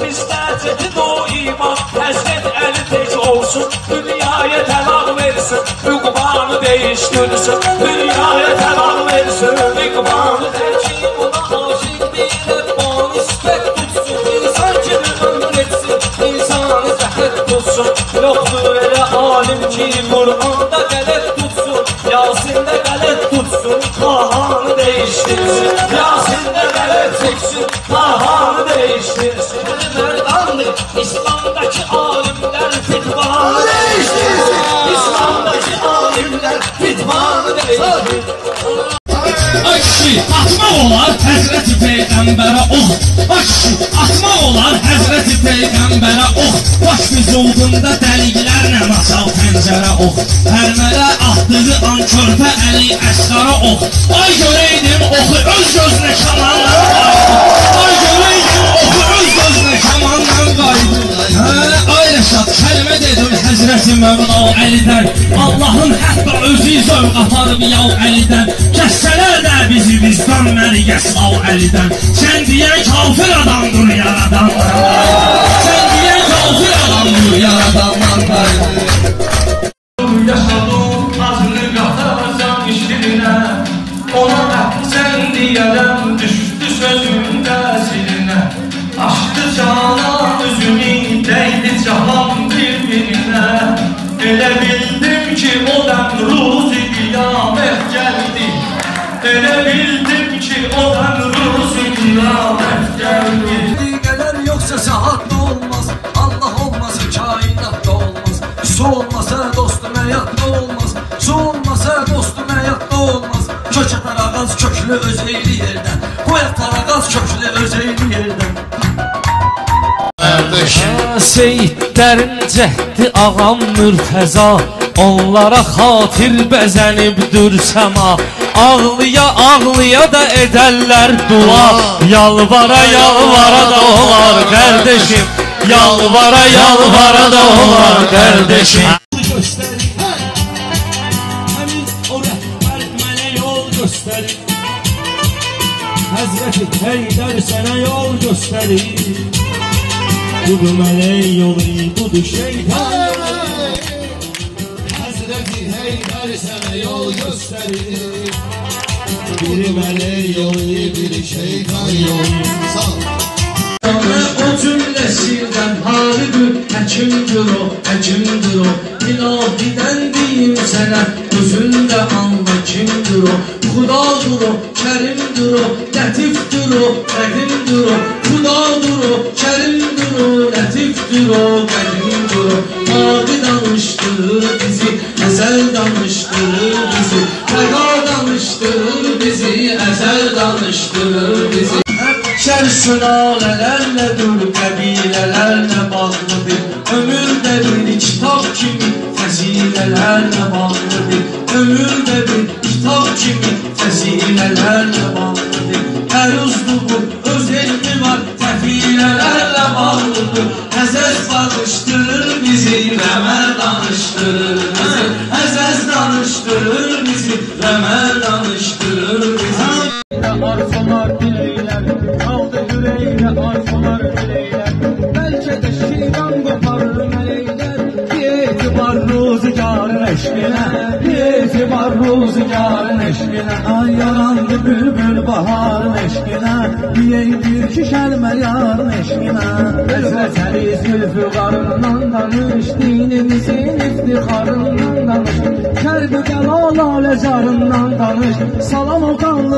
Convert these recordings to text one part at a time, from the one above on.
İstəyəcək o iman, həsrət əli tək olsun. Dünyaya təlag versin, hüqbanı değiştirsin. Dünyaya təlag versin, hüqbanı Həkim ona aşıq deyiləm, onu istək tutsun. İnsan kimi ömür etsin, insanı zəhət tutsun. yoxdur elə alim ki, Qur'anda qələt tutsun. Yasində qələt tutsun, xahanı değiştirsin. Yasində qələt çəksin, xahanı değiştirsin. Mərdandır, İslamdakı alimlər fitvanı Değiştirsin, İslamdakı alimlər fitvanı değiştirsin. Ay kişi, atmaq olar Həzrəti Peyğəmbərə ox. Ay kişi, atmaq olar Həzrəti Peyğəmbərə ox. Baş vücudunda dəliklərlə açal pəncərə ox. Hərmələ atdığı an körpə əli əsqara ox. Ay görəydim oxu öz gözünə kamanla qaydı. Ay görəydim oxu öz gözünə kamanla qaydı. Ay Rəşad, kəlmə dedim Həzrəti Mövla Əlidən. Allahın hətta özü zövq aparıb yav Əlidən. Kəssələr də bizi bizdən mərgəs al Əlidən. Sən deyən kafir adamdır yaradanlar. Sən deyən kafir adamdır yaradanlar. Yaşadım azını qatarsan işinə. Ona da sən deyərəm düşdü sözün təsirinə. Açdı canan üzünü dəydi cahan bir-birinə. Elə bildim ki o dəm ruzi qiyamət gəldi. Elə bildim ki o dəm ruzi qiyamət gəldi. Dəqiqələr yoxsa saat da olmaz, Allah olmasa kainat da olmaz. Su olmasa dostum həyat da olmaz, su olmasa dostum həyat da olmaz. Kök atar ağac köklü öz eyli yerdən, qoy atar ağac köklü öz eyli yerdən. Seyidlərin cəhdi ağam Mürtəza, onlara xatir bəzənibdür səma. Ağlıya ağlıya da edərlər dua, yalvara yalvara da olar qardeşim. Yalvara yalvara da olar qardeşim. Həmin o rəhbər mənə yol göstərir. Həzrəti Heydər sənə yol göstərir. Budur mələk yolu, budur şeytan yolu. Həzrəti Heydər sənə yol göstərir. Biri mələk yolu, biri şeytan yolu. O cümləsindən haridir, həkimdir o, həkimdir o. İlahidən deyim sənə, özündə anla kimdir o. Xudadır o, kərimdir o, lətifdir o, qədimdir o. Xudadır o, kərimdir o, lətifdir o, qədimdir o. Mavi danışdırır bizi, əzəl danışdırır bizi. Təqa danışdırır bizi, əzəl danışdırır bizi. Şər sülalələrlə dur, qəbilələrlə bağlıdır. Ömürdə bir kitab kimi fəzilələrlə bağlıdır. Ömürdə bir kitab kimi fəzilələrlə bağlıdır. Hər uzluğu öz elmi var, təfilələrlə bağlıdır. Əzəz bağışdırır bizi, rəməl danışdırır bizi. Əzəz danışdırır bizi, rəməl danışdırır bizi. Arzular dileylər, qaldı yüreğine arzular dileylər. Bəlkə də şeytan qoparır mələklər. Etibar ruzigarın eşqinə, etibar ruzigarın eşqinə. Ay yarandı bülbül baharın eşqinə, deyəydir ki kəlmə yarın eşqinə. Əzvətəli zülfü qarından danış, dinimizin iftixarından danış. Kərb-i qəla laləzarından danış, salam o qanlı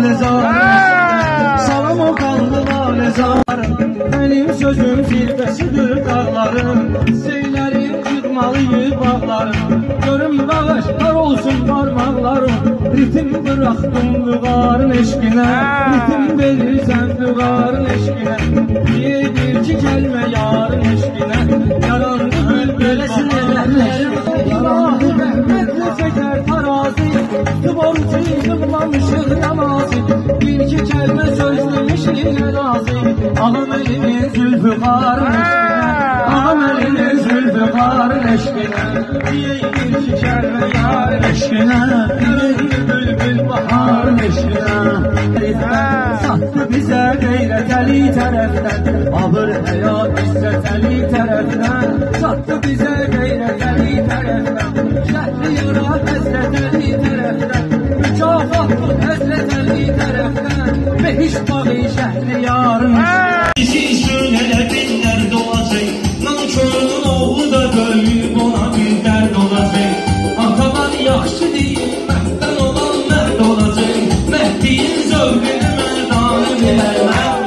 laləzarın. Salam o qanlı laləzarın. Mənim sözüm zirvəsidir dağların, seylərim yığmalıyır bağlarım. Görüm bağışlar olsun parmaqlarım, ritim bıraxdım vüqarın eşqinə. Ritim verirsən vüqarın eşqinə, deyir ki kəlmə yarın eşqinə. Yarandı bülbülə sinirlərim, yarandı rəhmətlə çəkər tarazi. Tıborçı yığmamışıq namazı, bir iki kəlmə söz demişik razı. Ağam elimin zülfüqarın eşqinə, ağam elimin zülfüqarın eşqinə. Deyir ki kəlmə yarın eşqinə, deyir bülbül baharın eşqinə. Sattı bizə qeyrət əli tərəfdən, abır həyat izzət əli tərəfdən, çatdı bizə qeyrət əli tərəfdən, Şəhriyara Həzrət Əli tərəfdən, mükafatlı Həzrət Əli tərəfdən, behiş bağı Şəhriyarın. Bizi söylələ bir dərd olacaq, nankörün oğlu da böyüyüb ona bir dərd olacaq. Atalar yaxşı deyil, məhddən olan mərd olacaq, Məhdiyin zövqünü mərdanı bilər,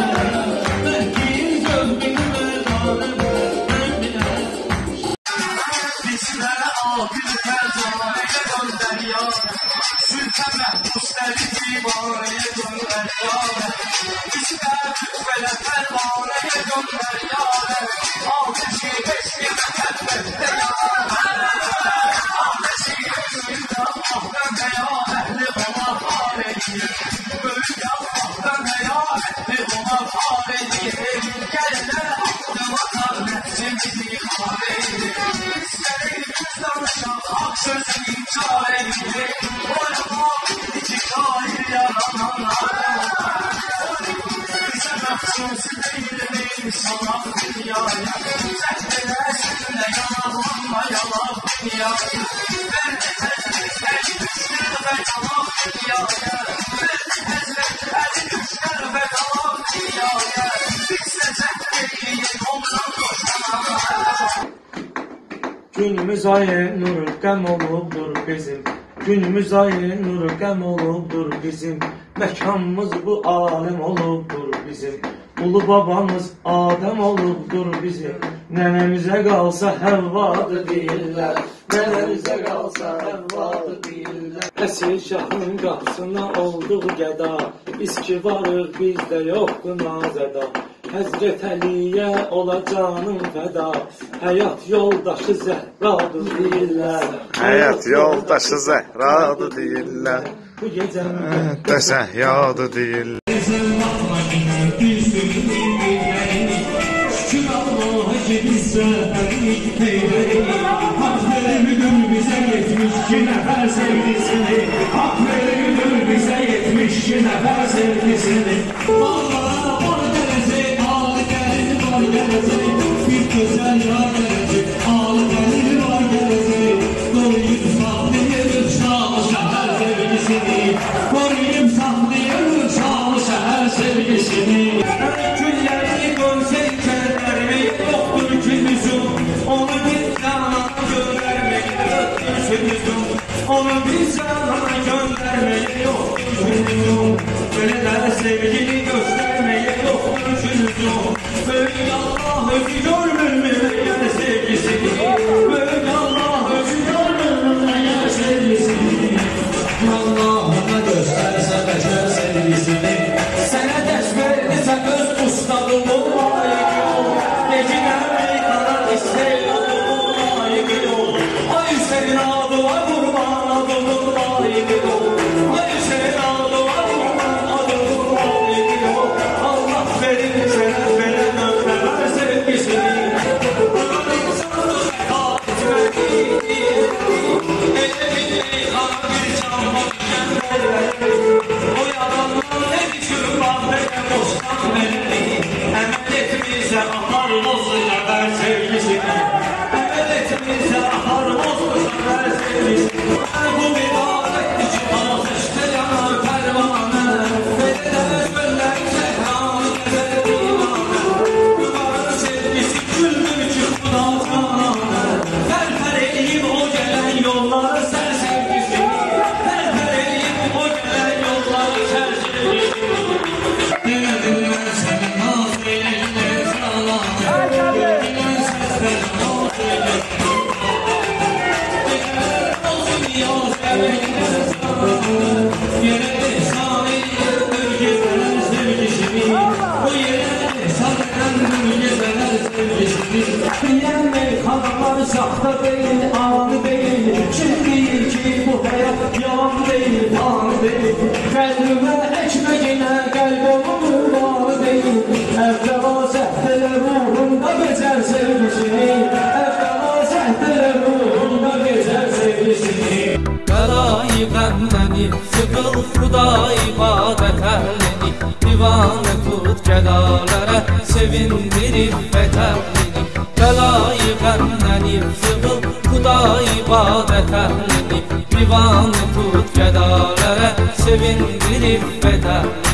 Məhdiyin zövqünü mərdanı bilər. Bizlərə aqil fəzanəyə göndər yarə, Sülhə məhbusləri divanəyə göndər yarə, Bizlərə rütbələ pərvanəyə göndər yarə, Ateşi eşqi və həbbətdə yarə, Ateşi eşqi və Allah'dan ya əhli ona far edir, Böyük Allah'dan ya əhli ona far edir, Gəllər aklıma qarnətimizi xar edir, Bizlərə yüz danışan haq sözü inkar edir, Oynamaq iki şair yarananlar, Bizə məxsus deyil sanaq dünyaya, Zəhlələ sürlə yanaqlanma yalaq dünyaya, Verdi Həzrət Əli düşlər və qalaq dünyaya, Verdi Həzrət Əli düşlər və qalaq dünyaya, Bizə zəhd eləyir ondan qoşanlar. Günümüz ayı nur qəm olubdur bizim, Günümüz ayı nur qəm olubdur bizim, Məkanımız bu aləm olubdur bizim, Ulu babamız Adəm olubdur bizim, Nənəmizə qalsa Həvvadır deyirlər, Nənəmizə qalsa Həvvadır deyirlər. Əsir şahın qapısına olduq gəda, Biz ki varıq bizdə yoxdur nazəda, Həzrət Əliyə ola canım fəda, Həyat yoldaşı Zəhradır deyirlər, Həyat yoldaşı Zəhradır deyirlər, Bu gecə Səhyadır deyirlər. Şükür Allah'a ki biz səhərlik peyvərik, Hak verimlidir bizə 72 nəfər sevgisini, Hak verimlidir bizə 72 nəfər sevgisini. Vallaha var gələcək, ağlı gəlir var gələcək, Bir gözəl yar gələcək, ağlı gəlir var gələcək, Qoruyub saxlayır şahı şəhər sevgisini, Qoruyub saxlayır şahı şəhər sevgisini. Külləri görsək kərlərmək yoxdur günüzüm, Onu bir cana göndərmək yoxdur günüzüm, Onu bir cana göndərmək yoxdur günüzüm, Belə də sevgini göstərmək yoxdur günüzüm, Böyük Allah özü görmürmü yəni sevgisini, Böyük Allah özü görmürmü yəni sevgisini, Allah'ına göstərsə bəşər sevgisini, Sənə dərs verdisə öz ustadımın layiqi ol, Necinə meydana istəyir adımın layiqi ol, Ay Hüseyin adıma qurban adımın layiqi ol, Ay Hüseyin adıma qurban adımın layiqi ol, Allah verir sənə belə möhtəbər sevgisini, Bunun insanı zəkat verdiyi, Elə bilmək ana bir canma Oy adamdan ne düşür bahvede bostan verir, Emel etmişse ahar bozdu kadar sevgisini, Emel etmişse ahar bozdu kadar sevgisini, Bu mübarek için ateşte yanar pervane, Bedene göller Zehranı gezer divane, Yukarı sevgisi güldür çıktı dalcanane, Perpereyim o gelen yolları ser sevgisini, Bilen meyhanlar saxta değil, anı değil, Kim deyir ki bu hayat yalan değil, anı değil, Qəlbimə əkməyinə qəlb olur, anı değil, Əvvəla zəhdələ ruhunda becər sevgisini, Əvvəla zəhdələ ruhunda becər sevgisini. Qarayı qəmləni, sıqıl xuda ibadət əlini, Divanə gədalərə sevindirir vətənini. Bəlayı qəmlənib zıvıl Xuda ibadət əhlini. Divanı tut gədalərə sevindirir vətənini.